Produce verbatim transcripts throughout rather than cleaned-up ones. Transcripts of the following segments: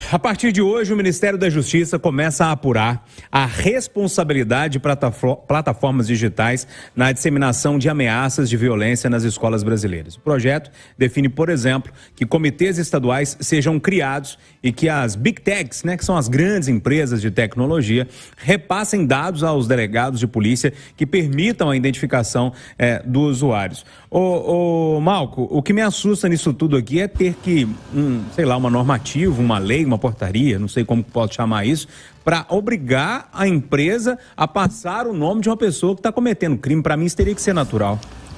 A partir de hoje, o Ministério da Justiça começa a apurar a responsabilidade de plataformas digitais na disseminação de ameaças de violência nas escolas brasileiras. O projeto define, por exemplo, que comitês estaduais sejam criados e que as Big Techs, né, que são as grandes empresas de tecnologia, repassem dados aos delegados de polícia que permitam a identificação é, dos usuários. Ô, ô, Malco, o que me assusta nisso tudo aqui é ter que, um, sei lá, uma normativa, uma lei, uma portaria, não sei como posso chamar isso, para obrigar a empresa a passar o nome de uma pessoa que está cometendo crime. Para mim, isso teria que ser natural.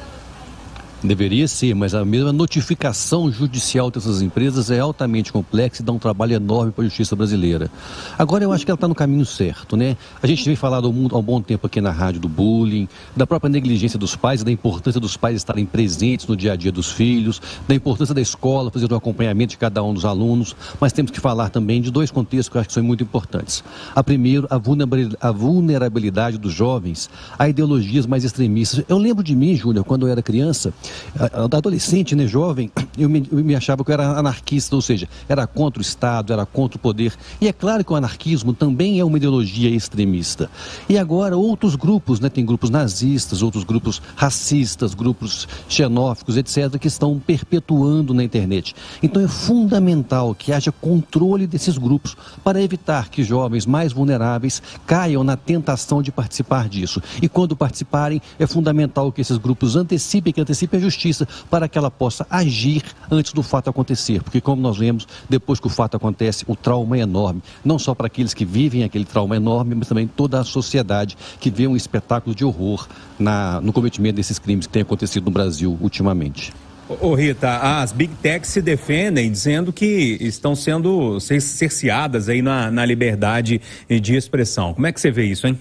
Deveria ser, mas a mesma notificação judicial dessas empresas é altamente complexa e dá um trabalho enorme para a justiça brasileira. Agora eu acho que ela está no caminho certo, né? A gente vem falando há um bom tempo aqui na rádio do bullying, da própria negligência dos pais, da importância dos pais estarem presentes no dia a dia dos filhos, da importância da escola fazer o acompanhamento de cada um dos alunos, mas temos que falar também de dois contextos que eu acho que são muito importantes. A primeiro, a vulnerabilidade dos jovens a ideologias mais extremistas. Eu lembro de mim, Júnior, quando eu era criança, adolescente, né, jovem, eu me, eu me achava que eu era anarquista, ou seja, era contra o Estado, era contra o poder. E é claro que o anarquismo também é uma ideologia extremista. E agora outros grupos, né, tem grupos nazistas, outros grupos racistas, grupos xenóficos, etcétera, que estão perpetuando na internet. Então é fundamental que haja controle desses grupos para evitar que jovens mais vulneráveis caiam na tentação de participar disso. E quando participarem, é fundamental que esses grupos antecipem, que antecipem a justiça, para que ela possa agir antes do fato acontecer, porque como nós vemos, depois que o fato acontece, o trauma é enorme, não só para aqueles que vivem aquele trauma enorme, mas também toda a sociedade que vê um espetáculo de horror na, no cometimento desses crimes que tem acontecido no Brasil ultimamente. Ô Rita, as Big Techs se defendem dizendo que estão sendo cerceadas aí na, na liberdade de expressão. Como é que você vê isso, hein?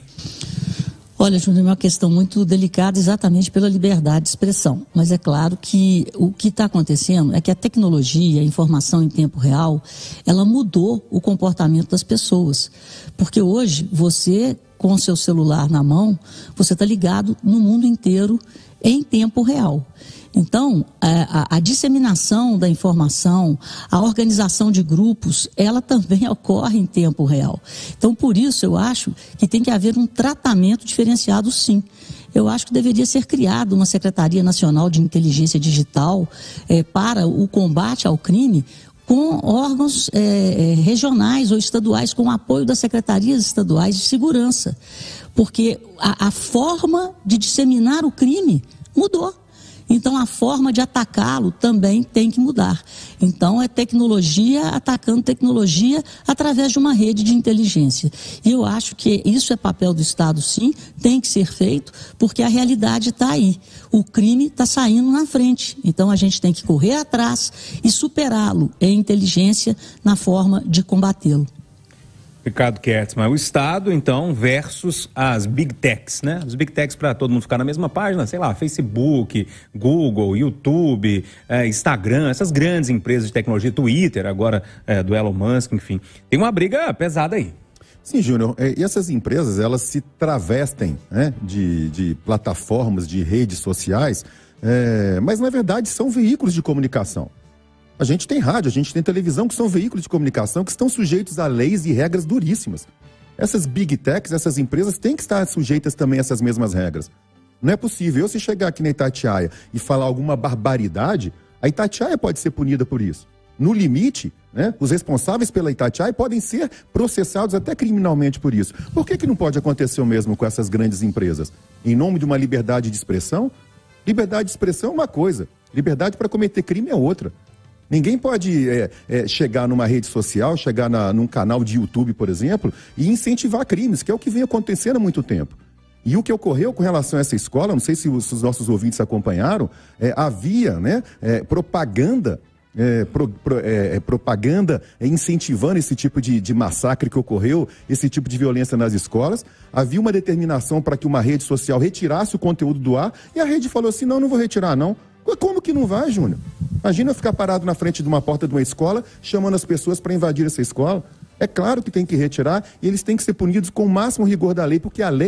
Olha, Júnior, é uma questão muito delicada exatamente pela liberdade de expressão. Mas é claro que o que está acontecendo é que a tecnologia, a informação em tempo real, ela mudou o comportamento das pessoas. Porque hoje, você, com o seu celular na mão, você está ligado no mundo inteiro em tempo real. Então, a, a, a disseminação da informação, a organização de grupos, ela também ocorre em tempo real. Então, por isso, eu acho que tem que haver um tratamento diferenciado, sim. Eu acho que deveria ser criada uma Secretaria Nacional de Inteligência Digital é, para o combate ao crime, com órgãos é, regionais ou estaduais, com o apoio das secretarias estaduais de segurança. Porque a, a forma de disseminar o crime mudou. Então, a forma de atacá-lo também tem que mudar. Então, é tecnologia atacando tecnologia através de uma rede de inteligência. E eu acho que isso é papel do Estado, sim, tem que ser feito, porque a realidade está aí. O crime está saindo na frente. Então, a gente tem que correr atrás e superá-lo em inteligência na forma de combatê-lo. Ricardo Kertzmann, o Estado, então, versus as Big Techs, né? As Big Techs, para todo mundo ficar na mesma página, sei lá, Facebook, Google, YouTube, é, Instagram, essas grandes empresas de tecnologia, Twitter, agora é, do Elon Musk, enfim. Tem uma briga pesada aí. Sim, Júnior, e essas empresas, elas se travestem, né, de, de plataformas, de redes sociais, é, mas, na verdade, são veículos de comunicação. A gente tem rádio, a gente tem televisão, que são veículos de comunicação que estão sujeitos a leis e regras duríssimas. Essas Big Techs, essas empresas têm que estar sujeitas também a essas mesmas regras. Não é possível eu, se chegar aqui na Itatiaia e falar alguma barbaridade, a Itatiaia pode ser punida por isso. No limite, né, os responsáveis pela Itatiaia podem ser processados até criminalmente por isso. Por que que não pode acontecer o mesmo com essas grandes empresas? Em nome de uma liberdade de expressão? Liberdade de expressão é uma coisa, liberdade para cometer crime é outra. Ninguém pode é, é, chegar numa rede social, chegar na, num canal de YouTube, por exemplo, e incentivar crimes, que é o que vem acontecendo há muito tempo. E o que ocorreu com relação a essa escola, não sei se os, os nossos ouvintes acompanharam, é, havia, né, é, propaganda, é, pro, pro, é, propaganda incentivando esse tipo de, de massacre que ocorreu, esse tipo de violência nas escolas. Havia uma determinação para que uma rede social retirasse o conteúdo do ar, e a rede falou assim, não, não vou retirar não. Como que não vai, Júnior? Imagina eu ficar parado na frente de uma porta de uma escola, chamando as pessoas para invadir essa escola. É claro que tem que retirar e eles têm que ser punidos com o máximo rigor da lei, porque a lei,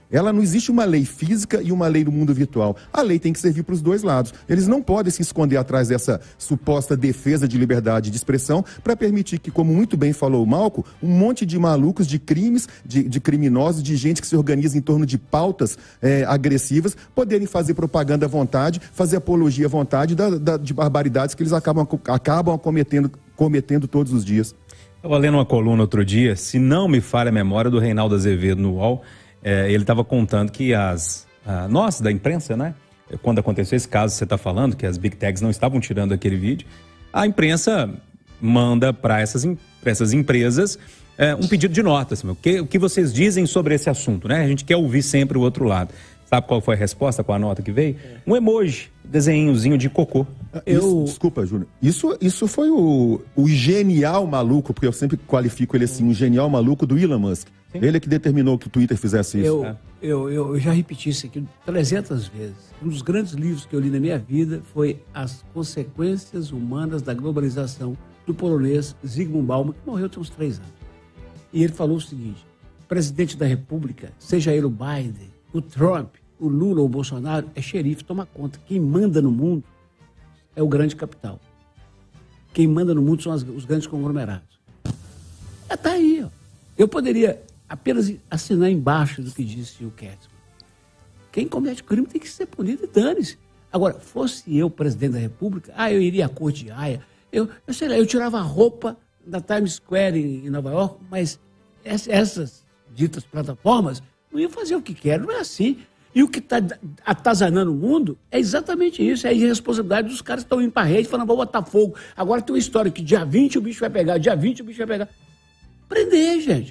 Ela não existe uma lei física e uma lei do mundo virtual. A lei tem que servir para os dois lados. Eles não podem se esconder atrás dessa suposta defesa de liberdade de expressão para permitir que, como muito bem falou o Malco, um monte de malucos, de crimes, de, de criminosos, de gente que se organiza em torno de pautas é, agressivas, poderem fazer propaganda à vontade, fazer apologia à vontade da, da, de barbaridades que eles acabam, acabam cometendo, cometendo todos os dias. Estava lendo uma coluna outro dia, se não me falha a memória, do Reinaldo Azevedo no U O L. É, ele estava contando que as, a, nós, da imprensa, né? Quando aconteceu esse caso que você está falando, que as Big Techs não estavam tirando aquele vídeo, a imprensa manda para essas, essas empresas é, um pedido de notas. O que, o que vocês dizem sobre esse assunto, né? A gente quer ouvir sempre o outro lado. Sabe qual foi a resposta com a nota que veio? É. Um emoji, desenhozinho de cocô. Eu... Isso, desculpa, Júnior. Isso, isso foi o, o genial maluco, porque eu sempre qualifico ele assim, o genial maluco do Elon Musk. Sim. Ele é que determinou que o Twitter fizesse isso. Eu, é. eu, eu, eu já repeti isso aqui trezentas vezes. Um dos grandes livros que eu li na minha vida foi As Consequências Humanas da Globalização, do polonês Zygmunt Bauman, que morreu tem uns três anos. E ele falou o seguinte: presidente da República, seja ele o Biden, o Trump, o Lula ou o Bolsonaro, é xerife, toma conta. Quem manda no mundo é o grande capital. Quem manda no mundo são as, os grandes conglomerados. Está aí, ó. Eu poderia apenas assinar embaixo do que disse o Kettmann. Quem comete crime tem que ser punido e dane-se. Agora, fosse eu presidente da República, ah, eu iria à corte de Haia, eu, eu sei lá, eu tirava a roupa da Times Square em, em Nova York, mas essa, essas ditas plataformas não iam fazer o que querem, não é assim. E o que está atazanando o mundo é exatamente isso, é a irresponsabilidade dos caras que estão indo para a rede falando, vou botar fogo. Agora tem uma história que dia vinte o bicho vai pegar, dia vinte o bicho vai pegar. Prender, gente.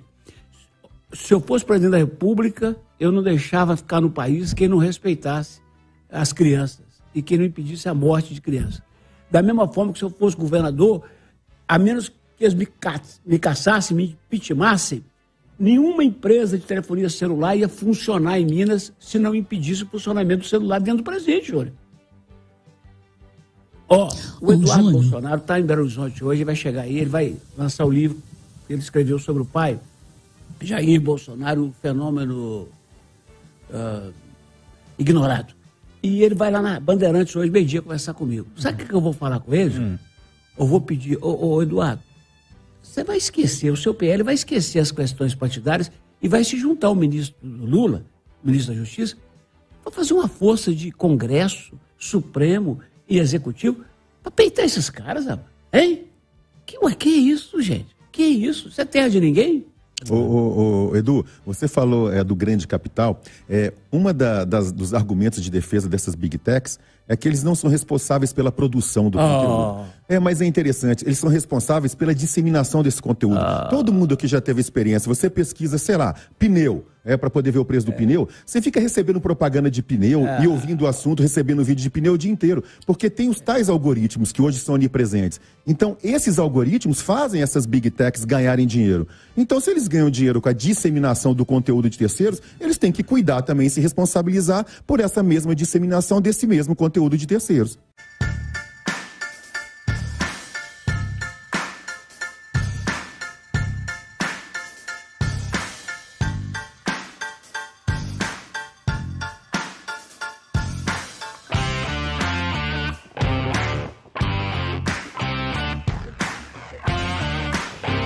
Se eu fosse presidente da República, eu não deixava ficar no país quem não respeitasse as crianças e quem não impedisse a morte de crianças. Da mesma forma que se eu fosse governador, a menos que eles me, ca me caçassem, me impeachmassem, nenhuma empresa de telefonia celular ia funcionar em Minas se não impedisse o funcionamento do celular dentro do presídio, Júlio. Ó, o Eduardo Bolsonaro está em Belo Horizonte hoje, vai chegar aí, ele vai lançar o livro que ele escreveu sobre o pai, Jair Bolsonaro, o fenômeno uh, ignorado. E ele vai lá na Bandeirantes hoje, meio-dia, conversar comigo. Sabe o hum. que eu vou falar com ele? Hum. Eu vou pedir, ô, ô Eduardo, você vai esquecer, o seu P L vai esquecer as questões partidárias e vai se juntar ao ministro Lula, ministro da Justiça, para fazer uma força de Congresso, Supremo e Executivo para peitar esses caras, rapaz. Hein? Que, ué, que isso, gente? Que isso? Você é terra de ninguém? Ô, ô, ô, Edu, você falou é, do grande capital. É, uma da, das, dos argumentos de defesa dessas Big Techs é que eles não são responsáveis pela produção do oh. conteúdo. É, mas é interessante, eles são responsáveis pela disseminação desse conteúdo. Oh. Todo mundo aqui já teve experiência. Você pesquisa, sei lá, pneu, é para poder ver o preço do é. pneu. Você fica recebendo propaganda de pneu é. e ouvindo o assunto, recebendo vídeo de pneu o dia inteiro. Porque tem os tais algoritmos que hoje são onipresentes. Então, esses algoritmos fazem essas Big Techs ganharem dinheiro. Então, se eles ganham dinheiro com a disseminação do conteúdo de terceiros, eles têm que cuidar também, se responsabilizar por essa mesma disseminação desse mesmo conteúdo de terceiros.